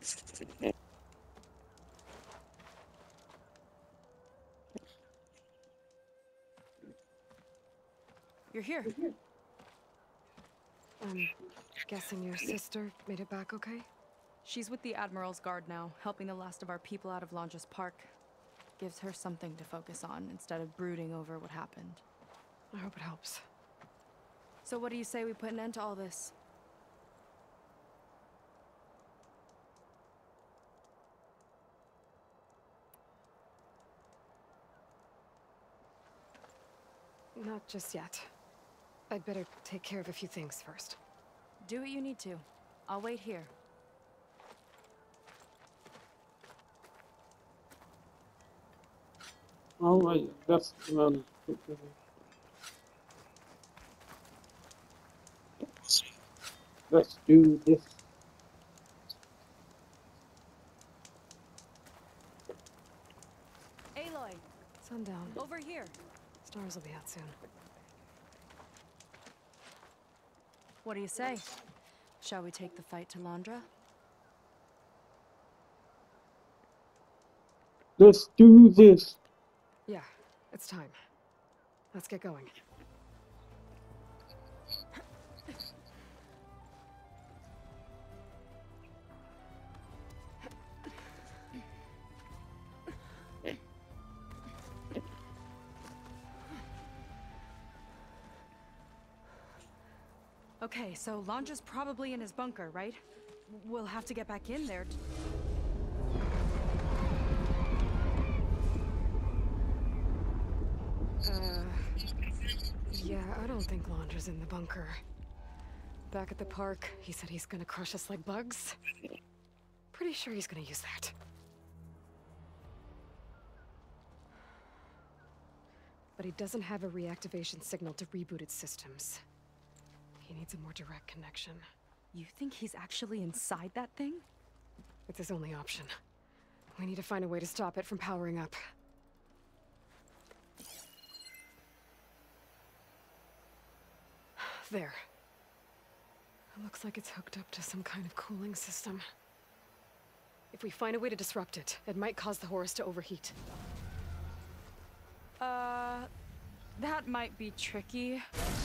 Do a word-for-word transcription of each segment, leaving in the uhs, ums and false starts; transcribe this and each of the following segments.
You're here. I'm guessing your sister made it back okay? She's with the Admiral's Guard now, helping the last of our people out of Lanja's park. Gives her something to focus on instead of brooding over what happened. I hope it helps. So what do you say we put an end to all this? Not just yet. I'd better take care of a few things first. Do what you need to. I'll wait here. Alright, that's um, let's do this. Aloy, Sundown. over here. Stars will be out soon. What do you say? Shall we take the fight to Landra? Let's do this. Yeah, it's time. Let's get going. Okay, so Lanja's probably in his bunker, right? We'll have to get back in there. Uh... Yeah, I don't think Landra's in the bunker. Back at the park, he said he's gonna crush us like bugs. Pretty sure he's gonna use that. But he doesn't have a reactivation signal to reboot its systems. He needs a more direct connection. You think he's actually inside that thing? It's his only option. We need to find a way to stop it from powering up. There. It looks like it's hooked up to some kind of cooling system. If we find a way to disrupt it, it might cause the Horus to overheat. Uh... That might be tricky.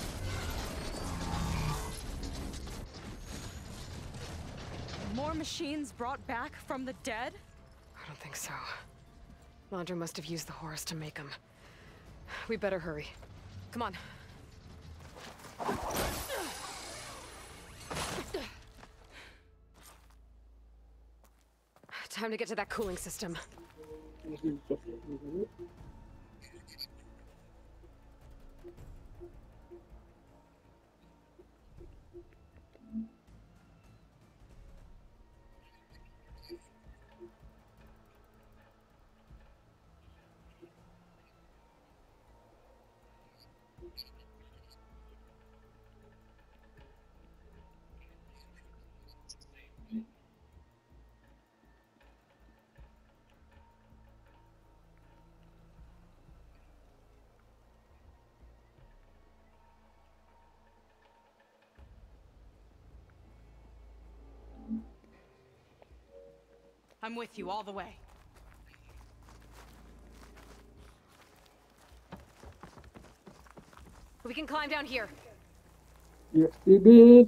More machines brought back from the dead? I don't think so. Landra must have used the Horus to make them. We better hurry. Come on. Time to get to that cooling system. I'm with you all the way. We can climb down here. Yes, we did.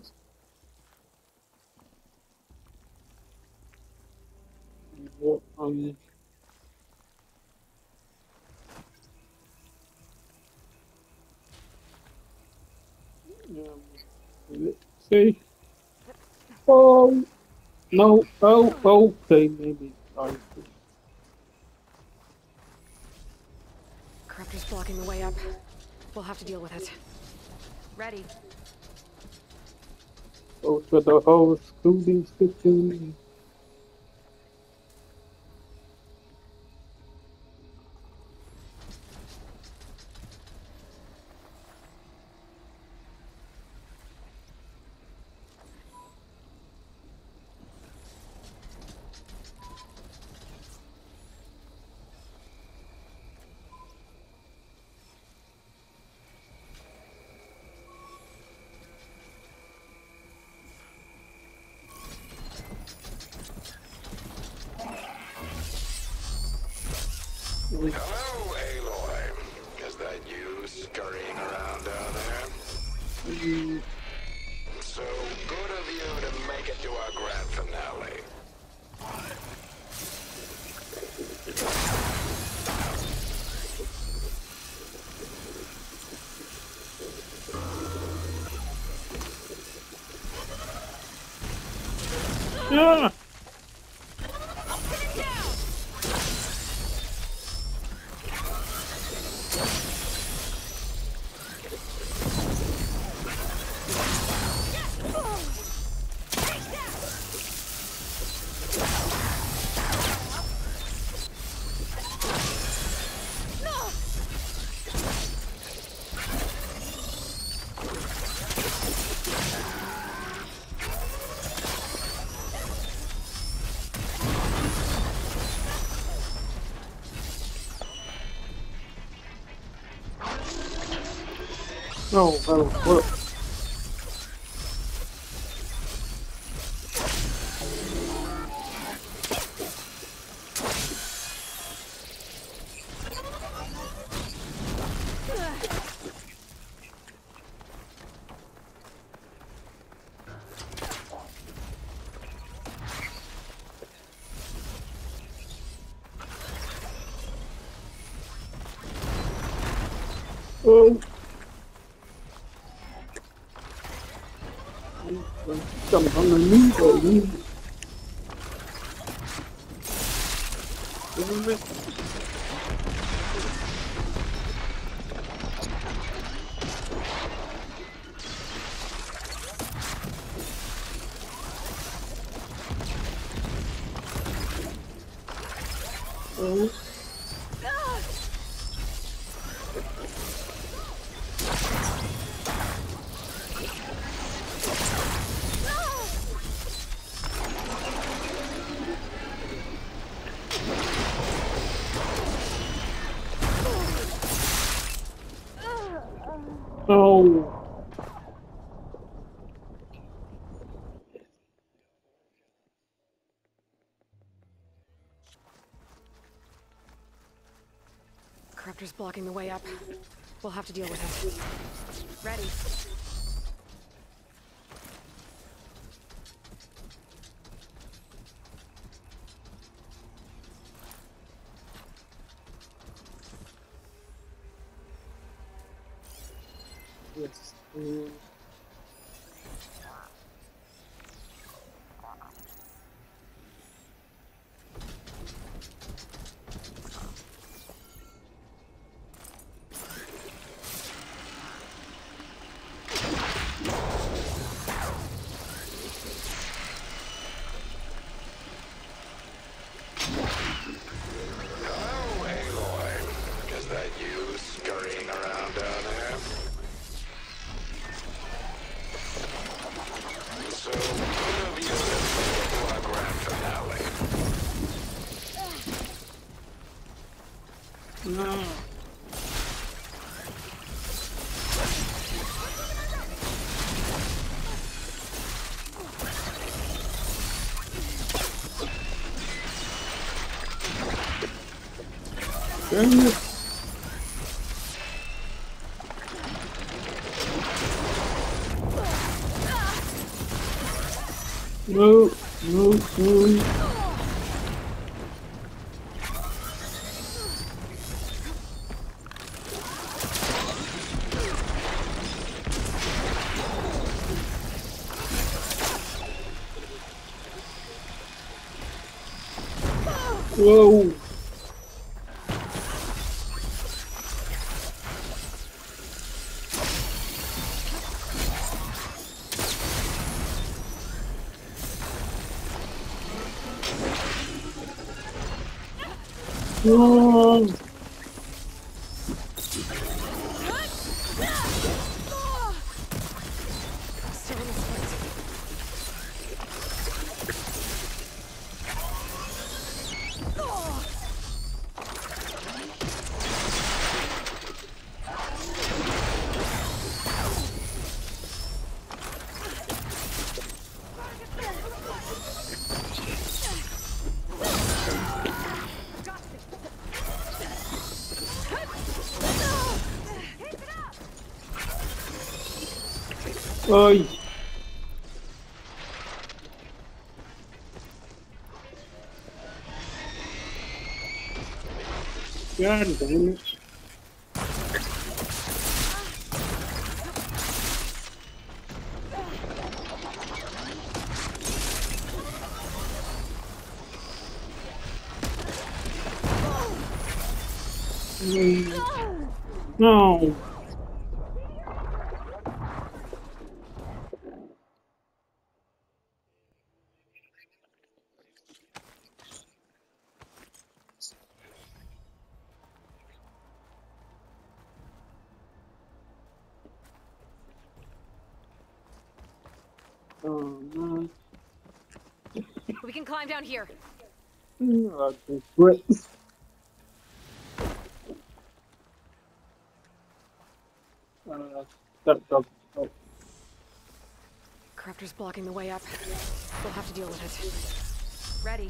Um, let's see. Oh no! Oh, okay, maybe. Sorry. Corruptor's blocking the way up. We'll have to deal with it. Ready. Go to the whole cooling system. Hello, Aloy. Is that you scurrying around down there? Mm, So good of you to make it to our grand finale. yeah. Oh, oh, what? Oh. Something underneath or me. Isn't it? Oh. Oh. Corruptor's blocking the way up. We'll have to deal with it. Ready. Yes. Mm. Hello, Aloy. Is that you scurrying around down there? So good of you to make it to our grand finale. No. Damn it. No, no, no. Whoa. Whoa. Still in the split. Ay. God damn it. Mm. No. Oh no. We can climb down here. Oh, that's great. Uh, that doesn't help. Crafter's blocking the way up. We'll have to deal with it. Ready.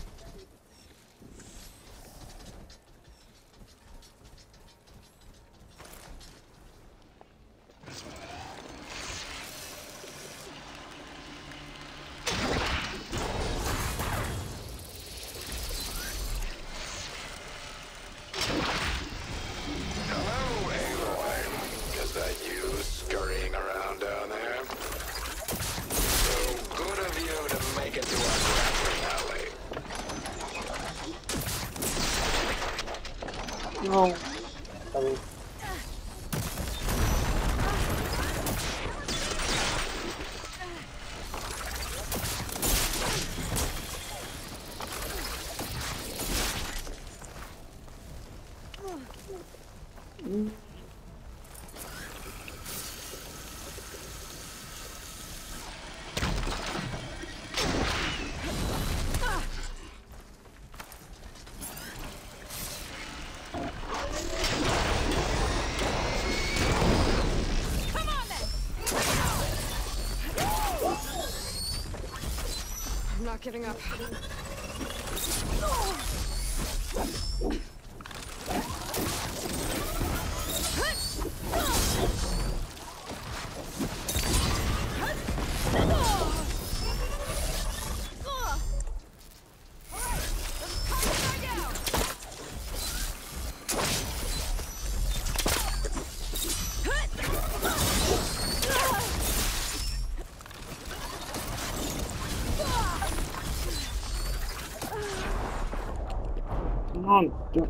Hello, Aloy. Is that you scurrying around down there? So good of you to make it to our grappling alley. No. Oh. I'm not giving up. Come on. Don't.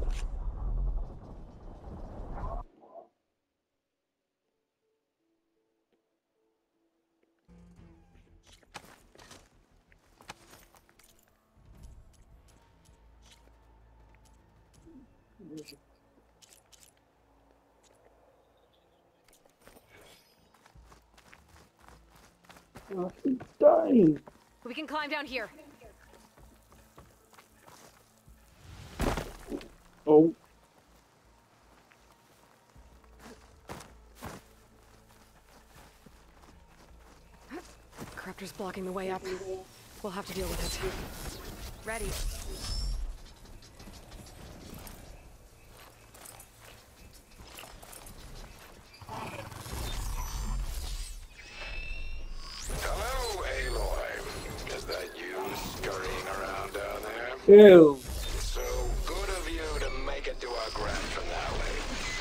Oh, he's dying. We can climb down here. Oh. Crafter's blocking the way up. We'll have to deal with it. Ready. Hello, Aloy. Is that you scurrying around down there? Ew. So good of you to make it to our grand finale.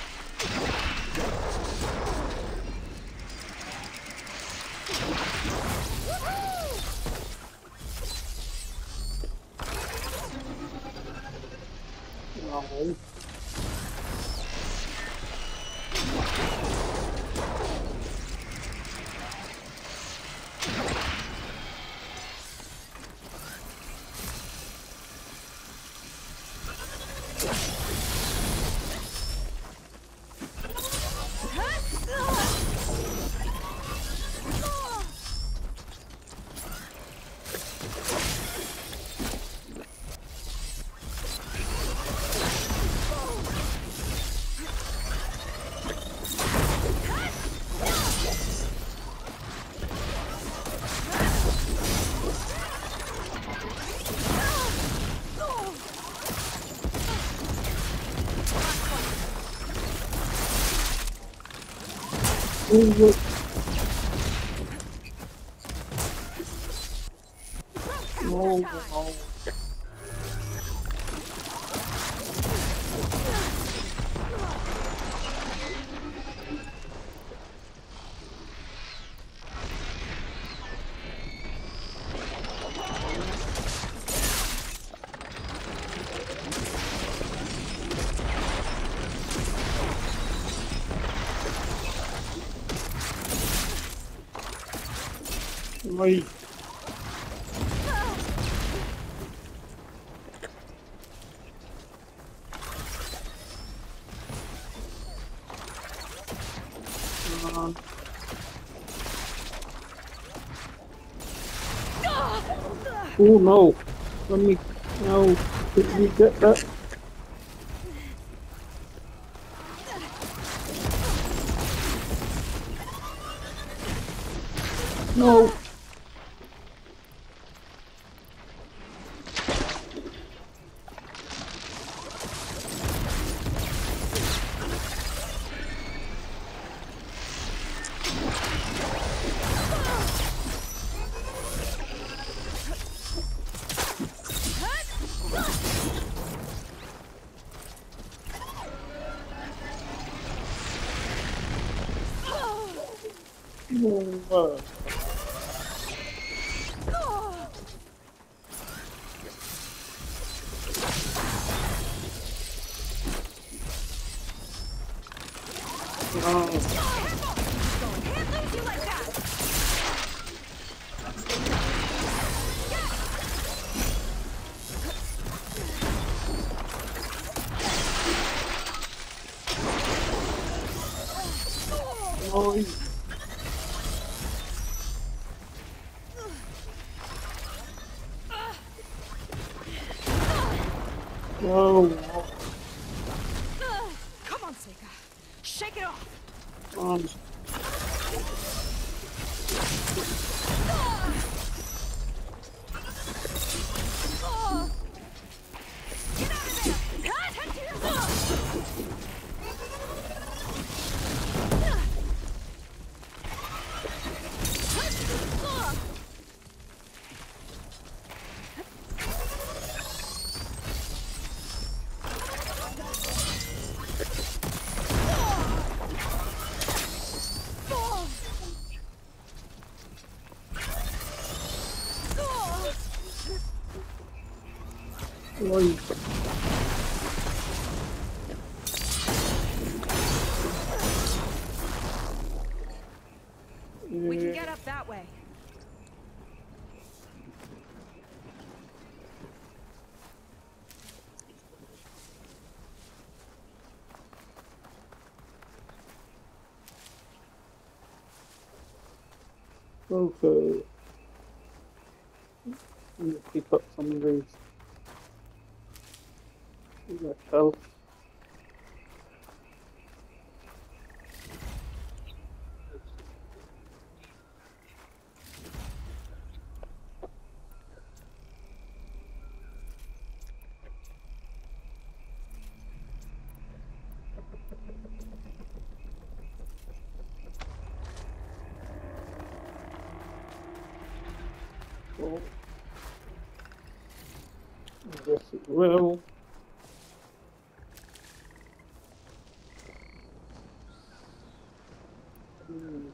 No. No, no. Wait. Um, oh no! Let me. No! Did we get that? No! No. No. No. No. Come on, Sega. Shake it off. Um. Wait. We can get up that way. Okay. Let me pick up some of these. That health. Well, I guess it will. Hmm.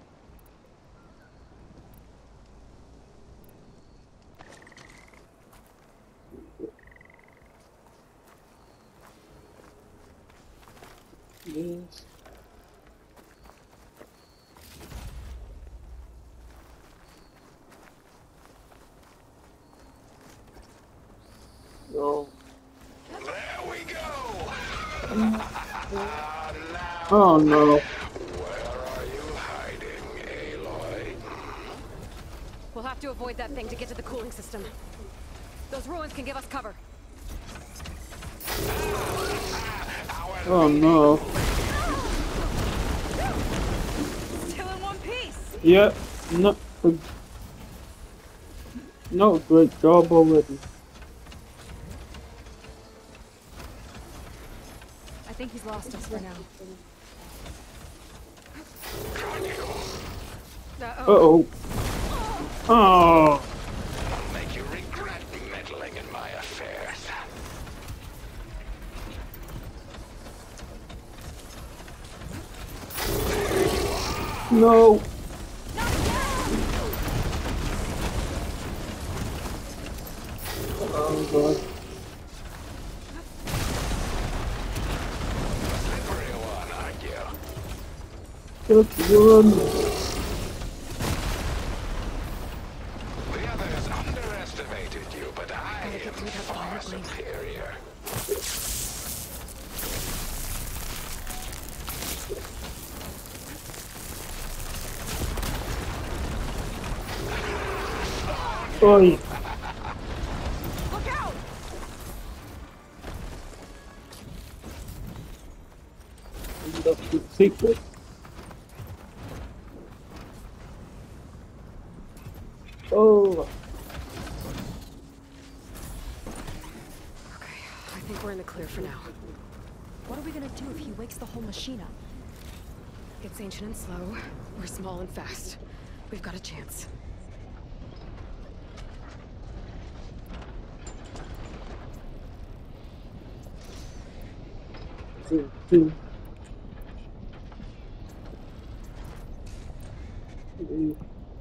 Yes. No. There we go! Oh no. Where are you hiding, Aloy? We'll have to avoid that thing to get to the cooling system. Those ruins can give us cover. Oh no. Still in one piece. Yeah. No. No. Great job already. I think he's lost us for now. Uh oh. Oh. Make you regret No. Oh god. Slippery one, aren't you? Just run. The others underestimated you, but I Gotta get am through that far fire blade. superior. Oi. Look out! That's the secret. Oh. Okay, I think we're in the clear for now. What are we gonna do if he wakes the whole machine up? It's ancient and slow. We're small and fast. We've got a chance. Two, two. Three.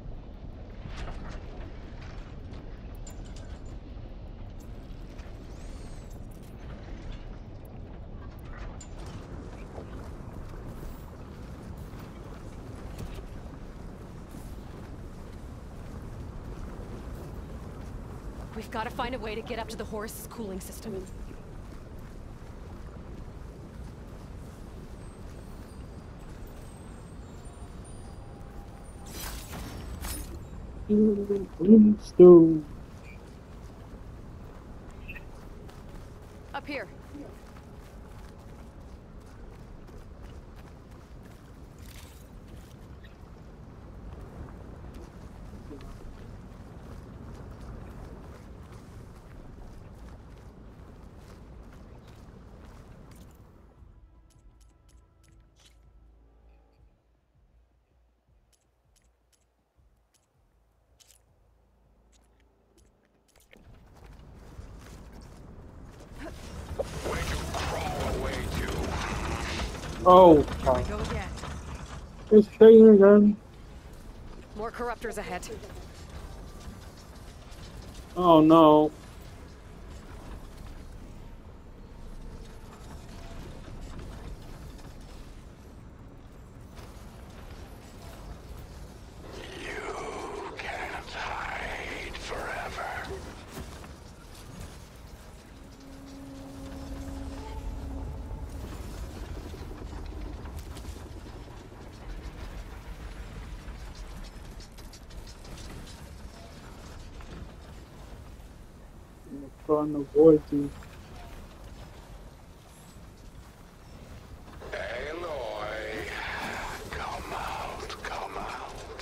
We've got to find a way to get up to the horse's cooling system. Brimstone. Up here. Where'd you crawl away to? Oh, Here we God. go again. It's shaking again. More corruptors ahead. Oh no. You can't hide forever. I'm trying to avoid you. Aloy, come out, come out.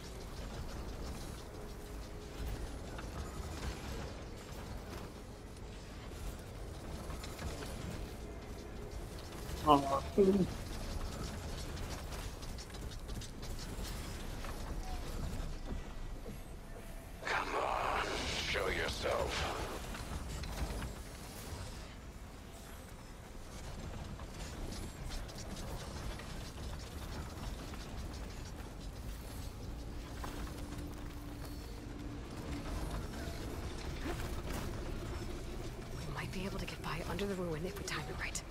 Oh, Come on, show yourself. We might be able to get by under the ruin if we time it right.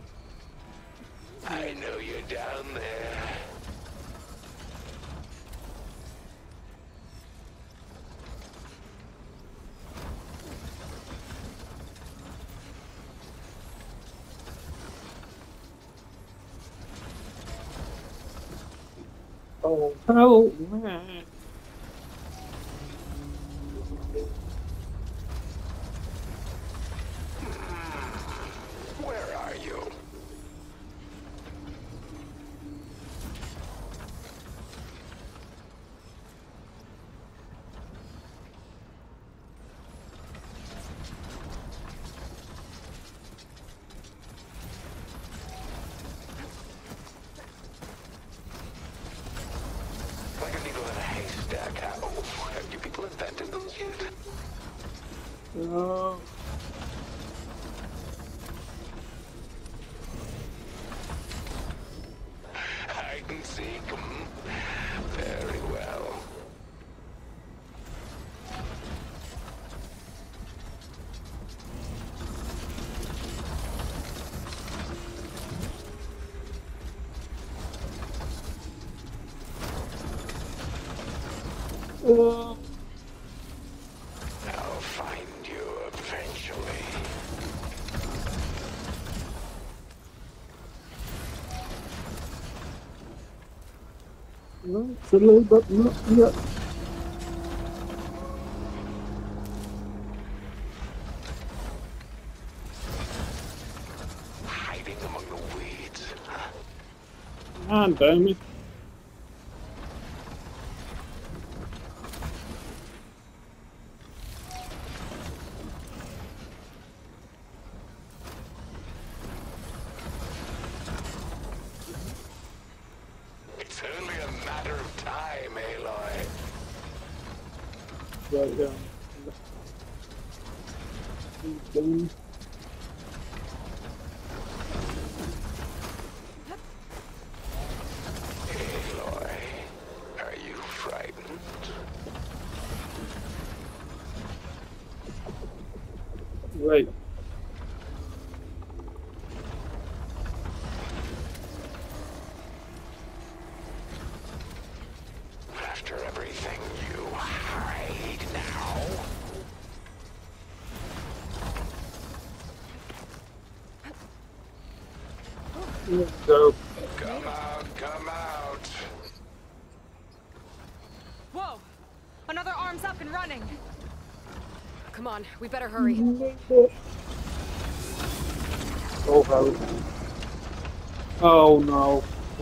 I know you're down there. oh, oh, man. Where are you? Like a needle in a haystack. How have you people invented those yet? Oh. Hide and seek. Hmm? Actually, but not yet. Hiding among the weeds. Huh? Ah, damn it. It's only a matter of time, Aloy. Yeah, yeah. Then Aloy, are you frightened? wait. After everything you hide now? Let's go. Come out, come out. Whoa! Another arm's up and running! Come on, we better hurry. Oh, hell. Oh, no.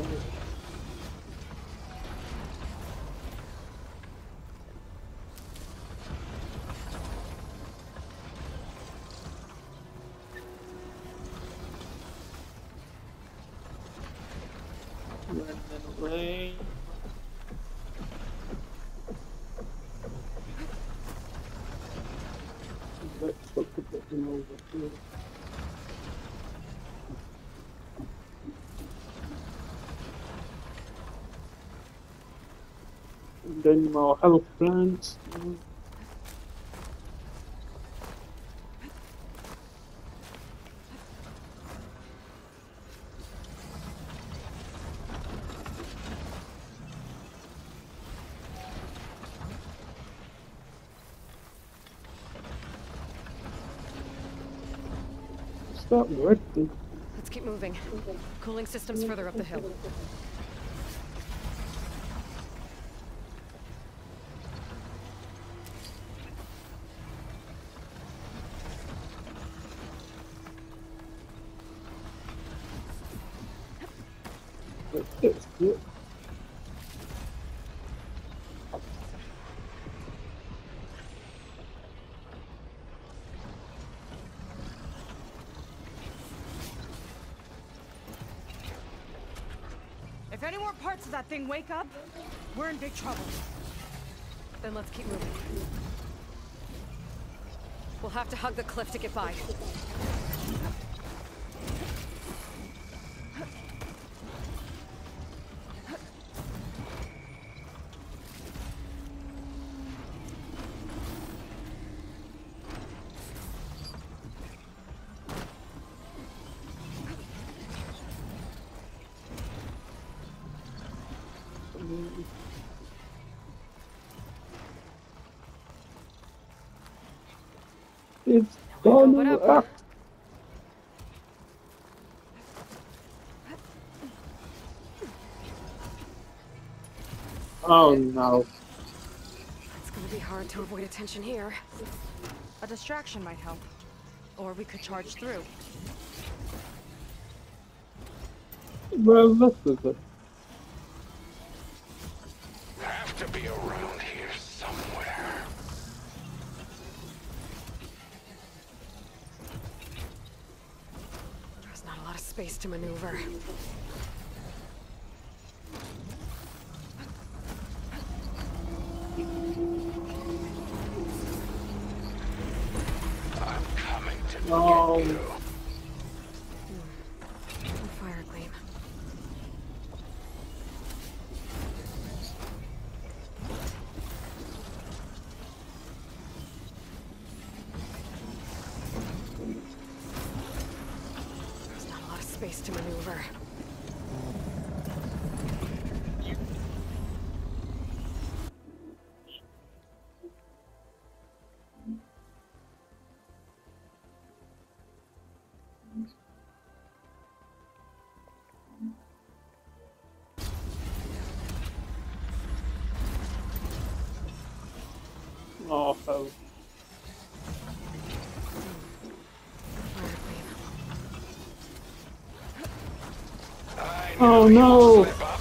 Running away. Let's look at them over here. And then more health plants. Stop working. Let's keep moving. Cooling system's further up the hill. Like this, yeah. If any more parts of that thing wake up, we're in big trouble. Then let's keep moving. We'll have to hug the cliff to get by. It's Open gone up. up. Oh no. It's gonna be hard to avoid attention here. A distraction might help. Or we could charge through. Well, this is it. Have to be around here somewhere. There's not a lot of space to maneuver. I'm coming to No. get you. Fire gleam. There's not a lot of space to maneuver. Uh-oh. I Oh knew no! you'd slip up.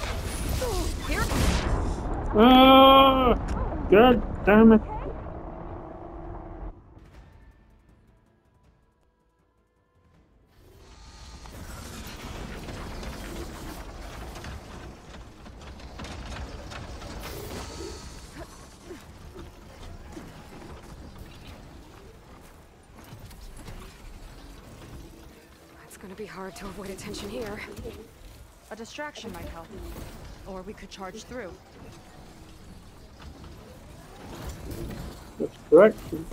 Ah! God damn it. It's gonna be hard to avoid attention here. A distraction might help. Or we could charge through. Distraction.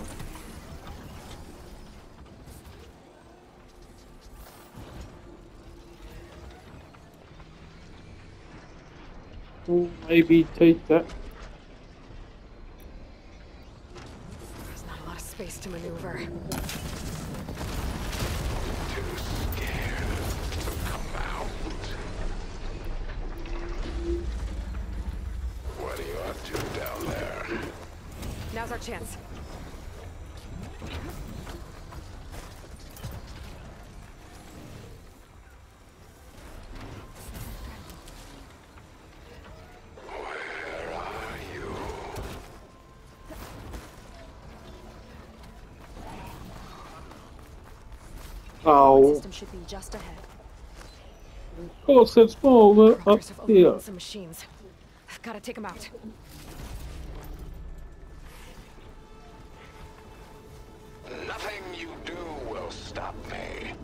Oh, maybe take that. There's not a lot of space to maneuver. Too scared to come out. What are you up to down there? Now's our chance. Where are you? Oh, System should be just ahead. of course it's more up Progress of here. overrun some machines. I've gotta take them out. Nothing you do will stop me.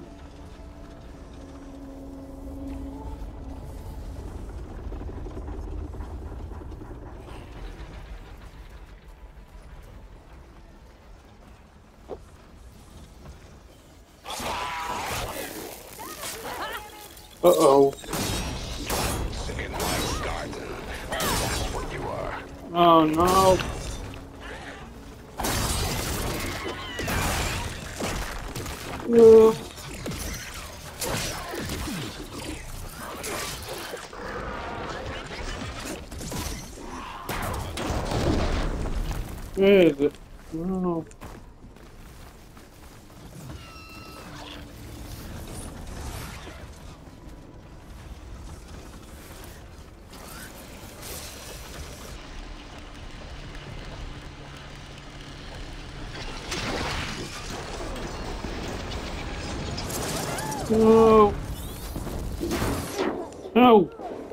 Uh-oh. In my garden. That's what you are. Oh no. No. Where is it? No. No. No.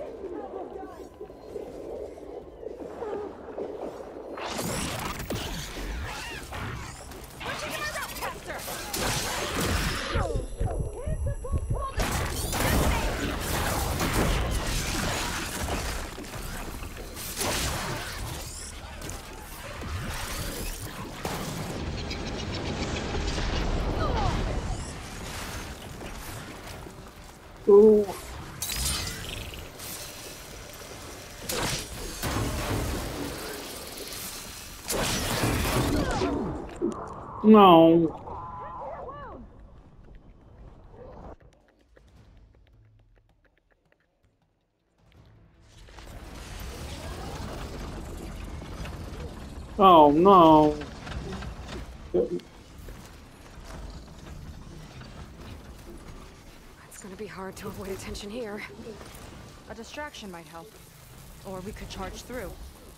Oh. No. Oh no. It's gonna be hard to avoid attention here. A distraction might help. Or we could charge through.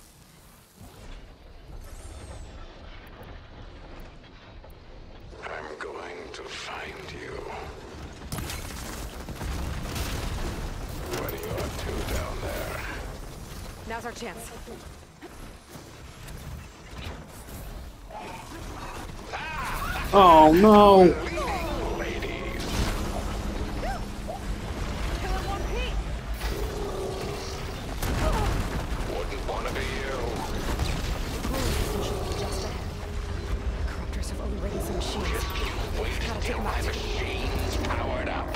I'm going to find you. What are you up to down there? Now's our chance. Oh no. Ladies. Wouldn't want to be you. Corruptors have overridden some machines. Wait Gotta take till them my out. machine's powered up.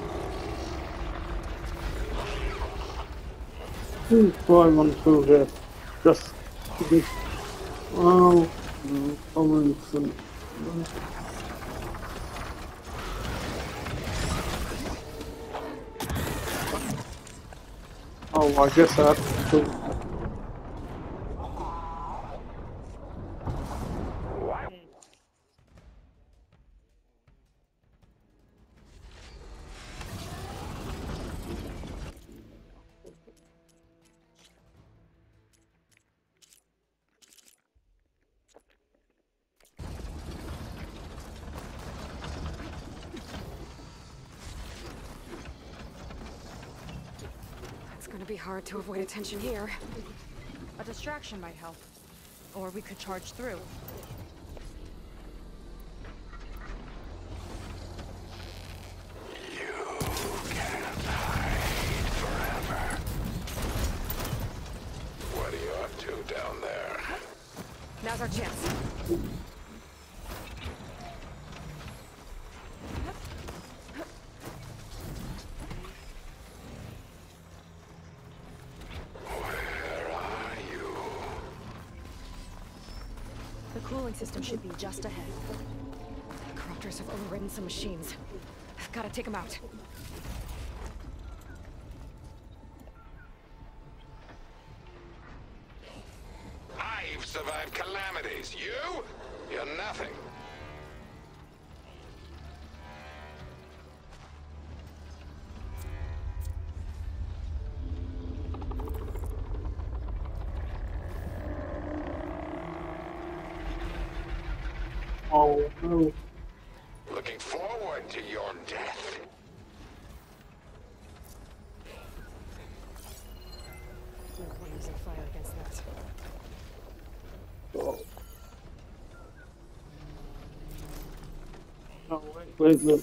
Who's going through this? Just to be. Oh, no, someone some. Oh, I guess I have to. gonna be hard to avoid attention here. A distraction might help. Or we could charge through. Down there. Now's our chance. Where are you? The cooling system should be just ahead. The corruptors have overridden some machines. I've gotta take them out. I've survived calamities. You? You're nothing. Oh no. Looking forward to your death. No point using fire against that. Oh. Oh, wait, wait, look.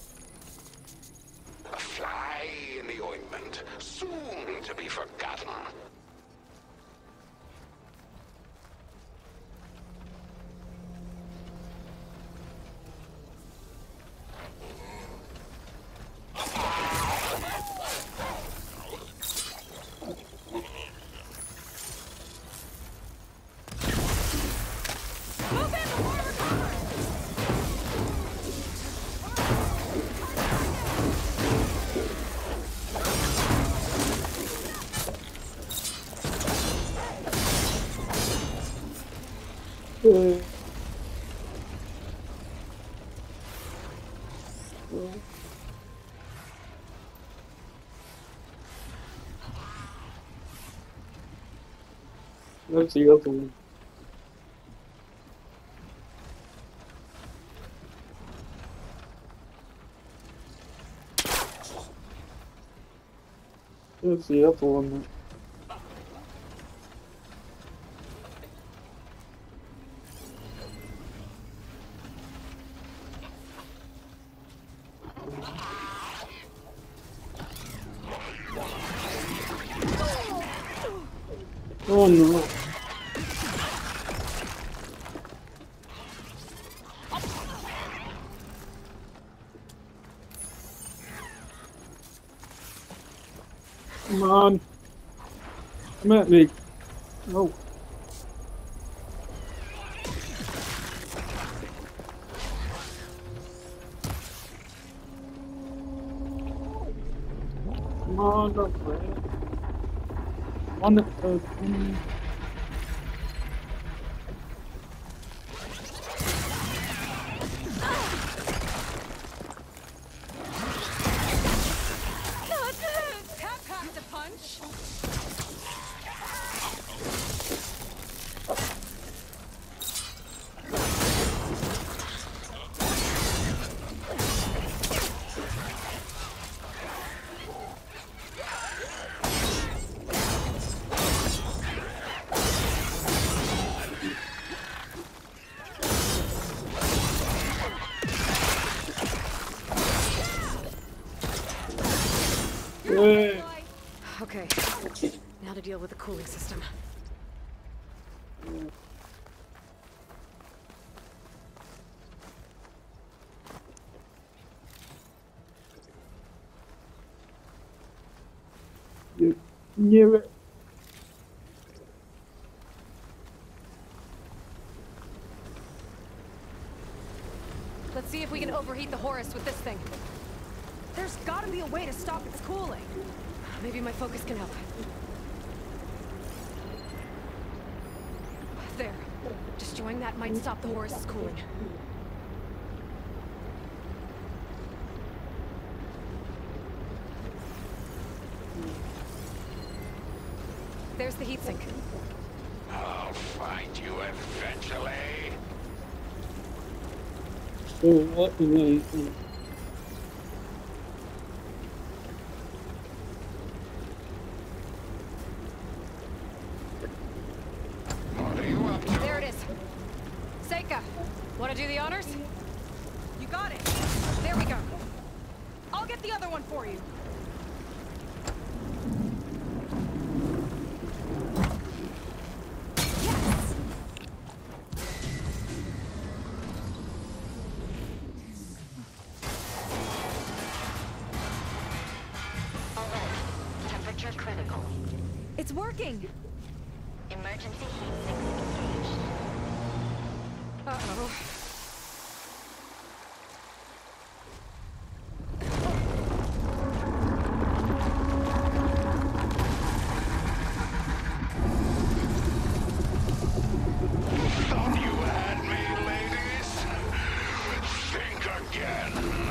A fly in the ointment, soon to be forgotten. Uh, That's the other one. That's the other one. Oh no. Come on. Come at me. No. Come on, no way. On the uh, um, Tap packed a punch. Hey. Okay, now to deal with the cooling system. You knew it. Let's see if we can overheat the Horus with this thing. There's gotta be a way to stop its cooling. Maybe my focus can help. There. Destroying that might stop the Horus's cooling. There's the heatsink. I'll find you eventually. So what do we do? the honors? You got it. There we go. I'll get the other one for you. Yes! Alert. Temperature critical. It's working. Emergency heat signal engaged. Uh-oh. Thought you had me, ladies? Think again.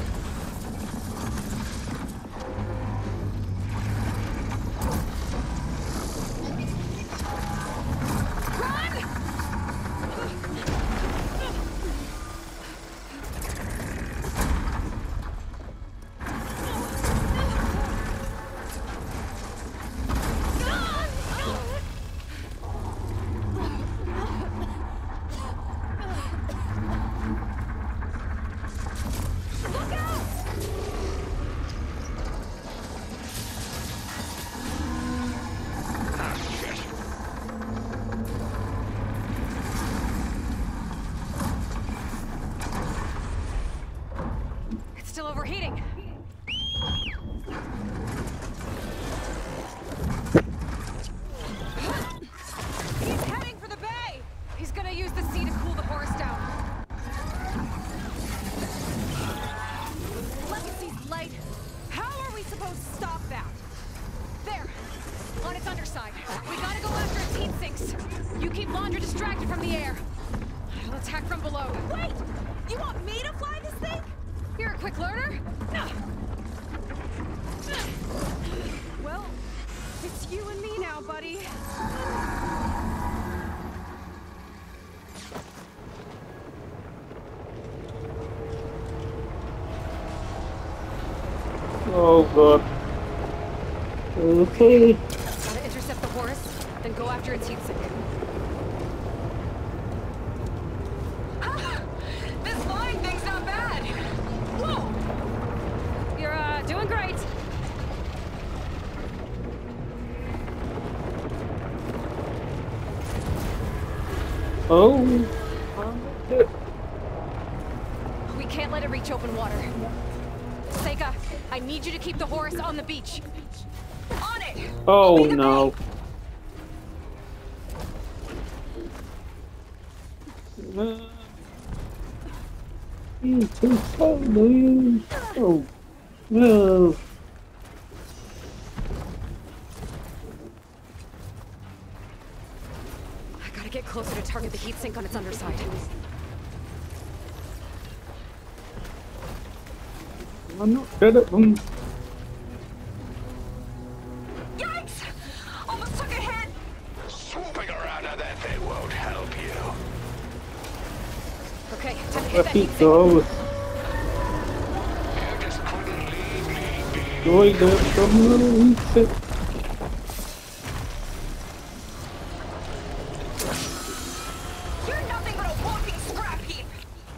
It's still overheating. He's heading for the bay. He's gonna use the sea to cool the horse down. Legacy's light. How are we supposed to stop that? There! On its underside. We gotta go after its heat sinks. You keep Laundra distracted from the air. I'll attack from below. Wait! You want me to fly this thing? You're a quick learner? Well, it's you and me now, buddy. Oh god. Okay. Gotta intercept the horse, then go after its heat sink. This flying thing's not bad. Whoa! You're, uh, doing great. Oh. We can't let it reach open water. Seika, I need you to keep the horse on the beach. On it! Oh no. Uh, He's too slow, dude. Oh. No. I gotta get closer to target the heat sink on its underside. I'm not good at them. Yikes! Almost took a hit. Swooping around on that thing won't help you. Okay, time to hit Let that heat it sink. go. You just couldn't leave me be. Joy the community. You're nothing but a walking scrap heap.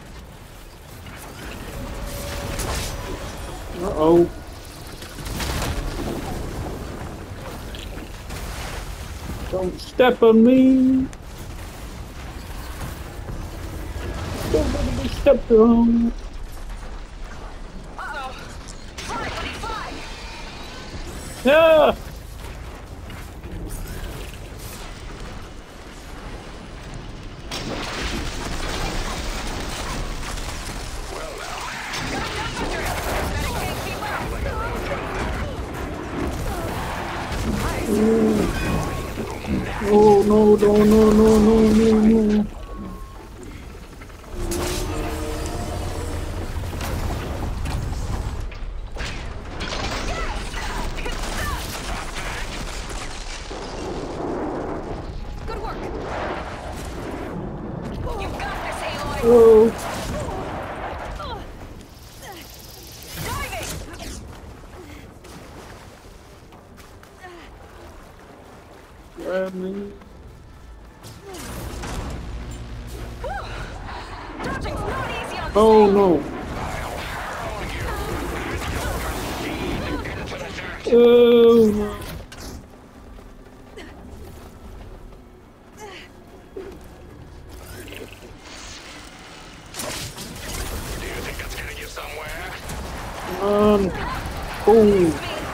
Uh oh. Don't step on me. Don't let me step on. Uh-oh. Fly, buddy, fly! Yeah. Well now. Got enough under it. Bet it can't keep up. Oh no no no no no no no. Good work. You got this, Aloy! Oh. Diving! Grab me. Dodging Oh no. Oh no. Do you think that's getting you somewhere? Um. Oh.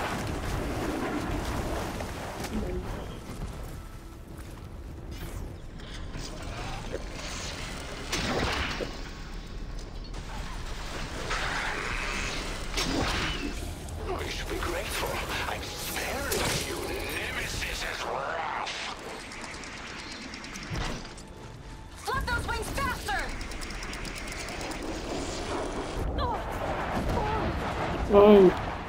You should be grateful. I'm sparing you. Nemesis is rough. Flap those wings faster! Oh.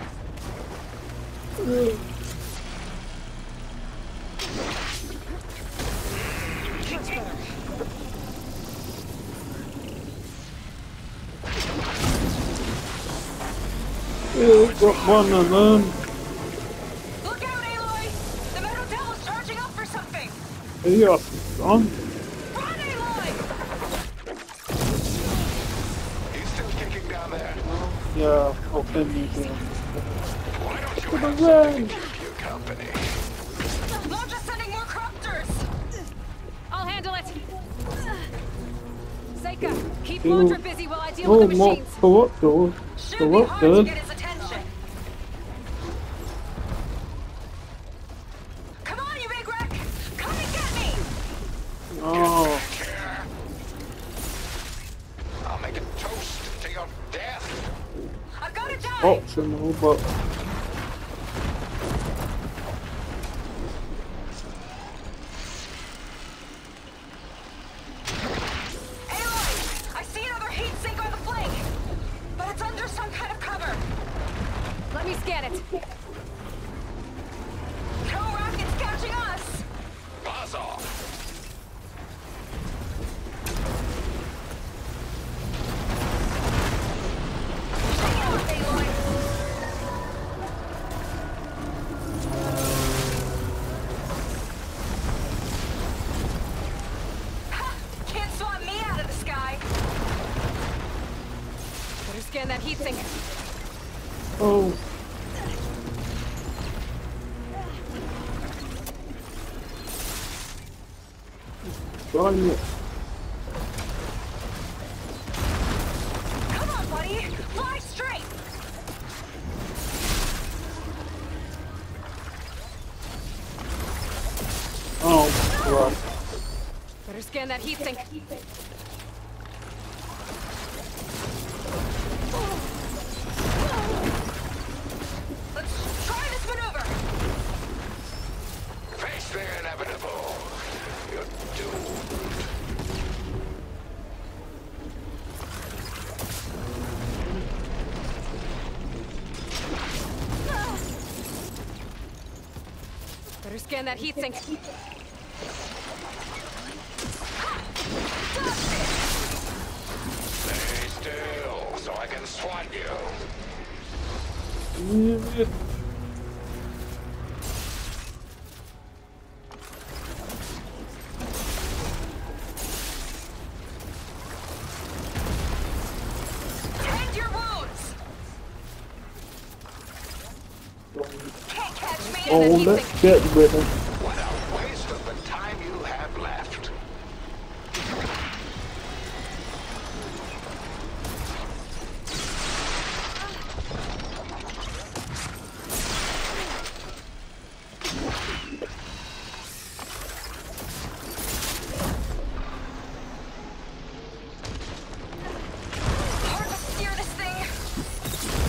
Oh, got one of them. Look out, Aloy! The Metal Devil's charging up for something! Here, on. Run, Aloy! He's still kicking down there. Yeah, I'll send you here. Why don't you To the have something run. to keep you company? Launch is sending more cropters! I'll handle it. Seika, keep Ew. Laundra busy while I deal Oh, with the more machines. co-op Should So be what hard to good? get his attention. Come on, you big wreck! Come and get me! Oh. Here. I'll make a toast to your death. I've got to die! Optional, but Aloy! I see another heat sink on the flank! But it's under some kind of cover! Let me scan it. No rockets catching us! Buzz off. Shake it off, Aloy! Ha! Can't swat me out of the sky! Better scan that heat sink. oh. Darn it. Come on, buddy! Fly straight! Oh, right. Better scan that heat sink. Let's try this maneuver! Face the inevitable. You're doomed. Better scan that heat sink. Stay still so I can swat you. Yeah. Tend your wounds! Can't catch me! Oh, let's get rid of What a waste of the time you have left. Hard to steer this thing!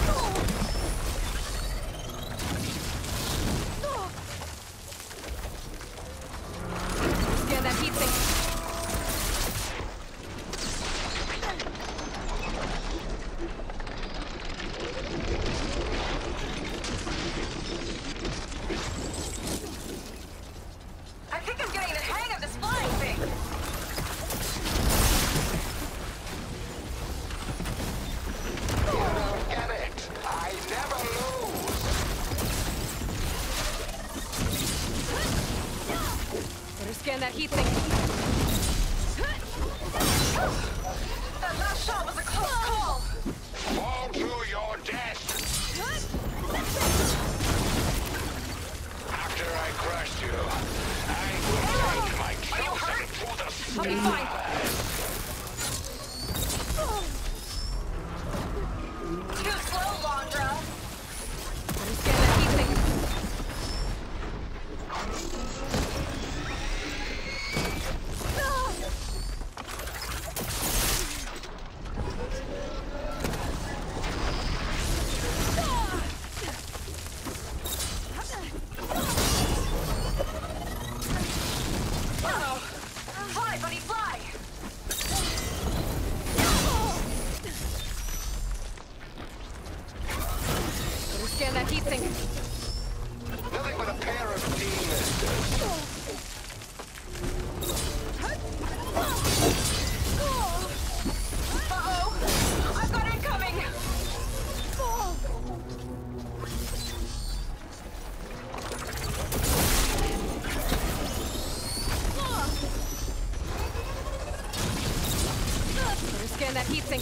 scan that heatsink.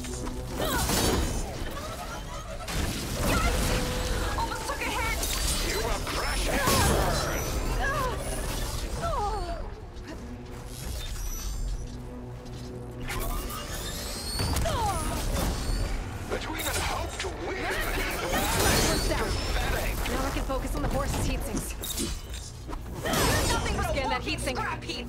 Yes! Almost took a hit! You will crush it! But we even hope to win! Horse down. Now I can focus on the horse's heatsinks. Nothing but Scan a that walking heatsink. scrap heap!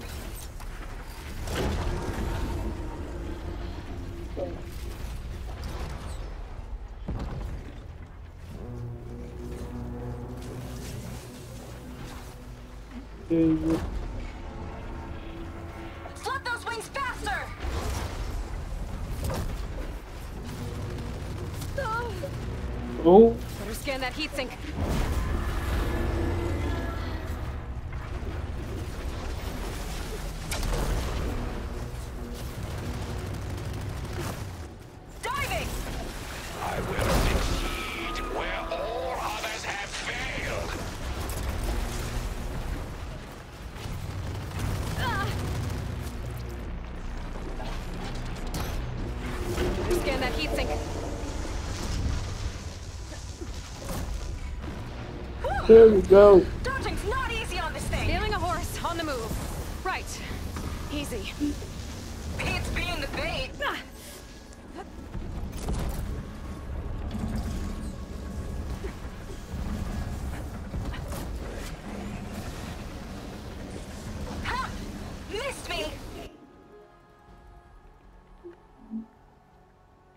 Okay. Flood those wings faster! Oh, Better scan that heatsink. Diving! I will succeed where all others have failed. Better scan that heatsink. there we go. Dodging's not easy on this thing! Scaling a horse on the move. Right. Easy.